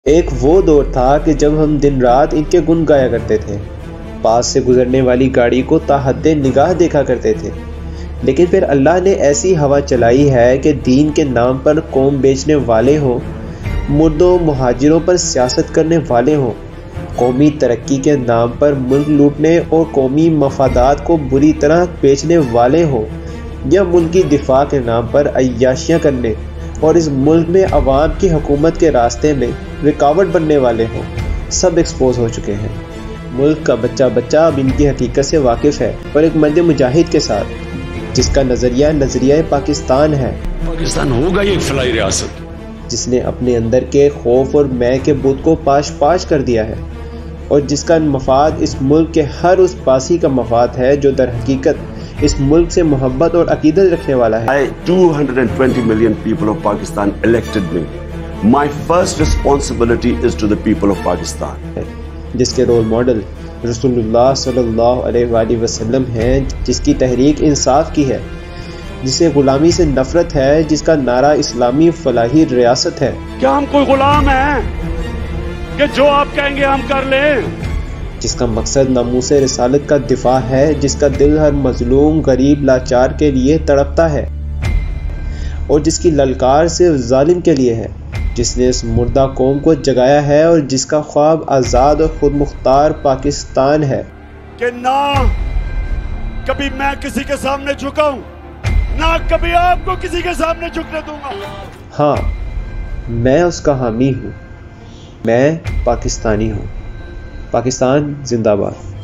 ایک وہ دور تھا کہ جب ہم دن رات ان کے گن گایا کرتے تھے، پاس سے گزرنے والی گاڑی کو تا حد نگاہ دیکھا کرتے تھے، لیکن پھر اللہ نے ایسی ہوا چلائی ہے کہ دین کے نام پر قوم بیچنے والے ہوں، مردوں مہاجروں پر سیاست کرنے والے ہوں، قومی ترقی کے نام پر ملک لوٹنے اور قومی مفادات کو بری طرح بیچنے والے ہوں، یا ملکی دفاع کے نام پر عیاشیاں کرنے اور اس ملک میں عوام کی حکومت کے راستے میں رکاوٹ بننے والے ہوں، سب ایکسپوز ہو چکے ہیں۔ ملک کا بچہ اب ان کی حقیقت سے واقف ہے، اور ایک مرد مجاہد کے ساتھ جس کا نظریہ پاکستان ہے۔ پاکستان ہوگا یہ فلاحی ریاست، جس نے اپنے اندر کے خوف اور میں کے بت کو پاش کر دیا ہے، اور جس کا مفاد اس ملک کے ہر اس باسی کا مفاد ہے جو در حقیقت اس ملک سے محبت اور عقیدت رکھنے والا ہے۔ 220 million people of Pakistan elected me. My first responsibility is to the people of Pakistan. جس کے رول ماڈل رسول اللہ صلی اللہ علیہ وآلہ وسلم ہیں، جس کی تحریک انصاف کی ہے، جسے غلامی سے نفرت ہے، جس کا نعرہ اسلامی فلاحی ریاست ہے۔ کیا ہم کوئی غلام ہیں کہ جو آپ کہیں گے ہم کر لیں؟ جس کا مقصد ناموس رسالت کا دفاع ہے، جس کا دل ہر مظلوم غریب لاچار کے لیے تڑپتا ہے، اور جس کی للکار صرف ظالم کے لیے ہے، جس نے اس مردہ قوم کو جگایا ہے، اور جس کا خواب آزاد اور خود مختار پاکستان ہے۔ کہ نہ کبھی میں کسی کے سامنے جھکا ہوں، نہ کبھی آپ کو کسی کے سامنے جھکنے دوں گا۔ ہاں، میں اس کا حامی ہوں، میں پاکستانی ہوں۔ پاکستان زندہ باد۔